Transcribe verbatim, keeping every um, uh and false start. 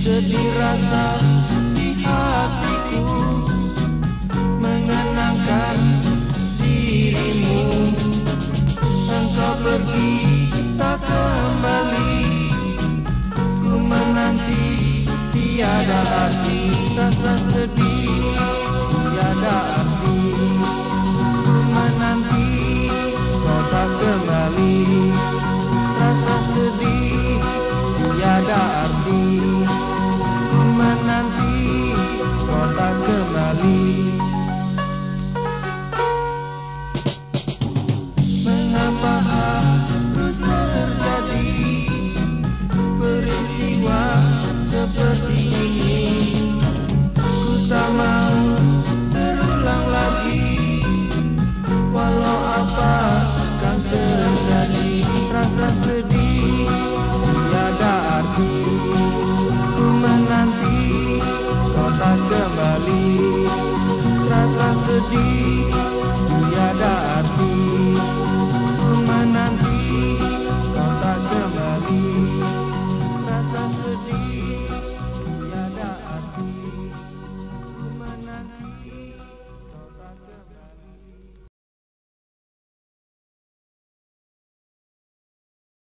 sedih rasa di hatiku, mengenangkan dirimu. Engkau pergi tak kembali, ku menanti tiada arti. Rasa sedih tiada arti, ku menanti kau tak kembali. Rasa sedih tiada arti, ku menanti kau tak kembali. Mengapa harus terjadi peristiwa seperti ini? Ku tak mau terulang lagi, walau apa akan terjadi. Rasa sedih tiada arti, ku menanti kau tak kembali. Rasa sedih tiada arti,